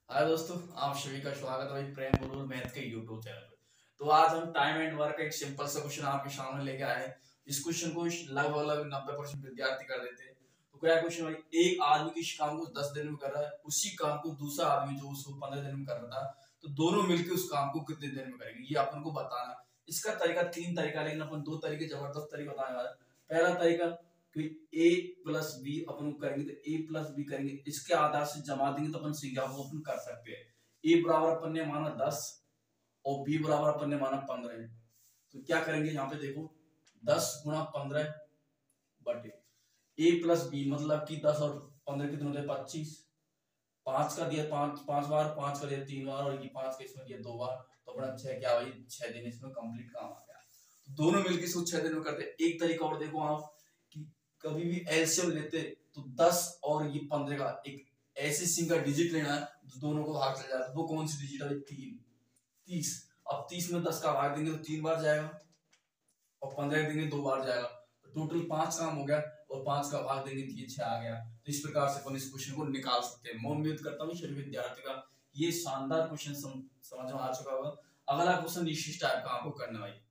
हाय दोस्तों, आप सभी का स्वागत है भाई प्रेम गुरु मैथ के यूट्यूब चैनल पे। तो आज हम टाइम एंड वर्क का एक सिंपल सा क्वेश्चन आपके सामने लेके आए हैं। इस क्वेश्चन को लगभग 90% विद्यार्थी कर देते हैं। तो क्या क्वेश्चन भाई, एक आदमी किसी काम को 10 दिन में कर रहा है, उसी काम को दूसरा आदमी जो उसको 15 दिन में कर रहा था, तो दोनों मिलकर उस काम को कितने दिन में करेंगे, ये अपन को बताना। इसका तरीका तीन तरीका, लेकिन अपन दो तरीके जबरदस्त तरीका बताने वाले हैं। पहला तरीका कि ए प्लस बी अपन करेंगे, तो ए प्लस बी करेंगे, इसके आधार से जमा देंगे तो अपन संख्या को अपन कर सकते हैं। ए बराबर अपन ने माना 10 और बी बराबर अपन ने माना 15। तो क्या करेंगे यहाँ पे देखो, 10 गुणा 15 बटे ए प्लस बी, मतलब कि 10 और 15 कितने होते हैं, 25। पांच का दिया पांच पांच बार, पांच का दिया 3 बार, और ये पांच का इसमें दिया 2 बार। तो अपना छह क्या भाई, 6 दिन इसमें कंप्लीट काम आ गया। तो दोनों मिलकर इसको 6 दिन में करते हैं। एक तरीका और देखो आप, कि कभी भी एलसीएम लेते तो 10 और ये 15 का एक ऐसी संख्या डिजिट लेना है जो दोनों को भाग चल जाता है। वो कौन सी डिजिट है, 3। 30। अब 30 में 10 का भाग देंगे तो 3 बार जाएगा, और 15 देंगे 2 बार जाएगा। तो टोटल 5 काम हो गया, और 5 का भाग देंगे तो ये 6 आ गया। तो इस प्रकार से अपन इस क्वेश्चन को निकाल सकते हैं। मैं उम्मीद करता हूँ सभी विद्यार्थी का ये शानदार क्वेश्चन समझ में आ चुका होगा। अगला क्वेश्चन इसी टाइप का आपको करना है।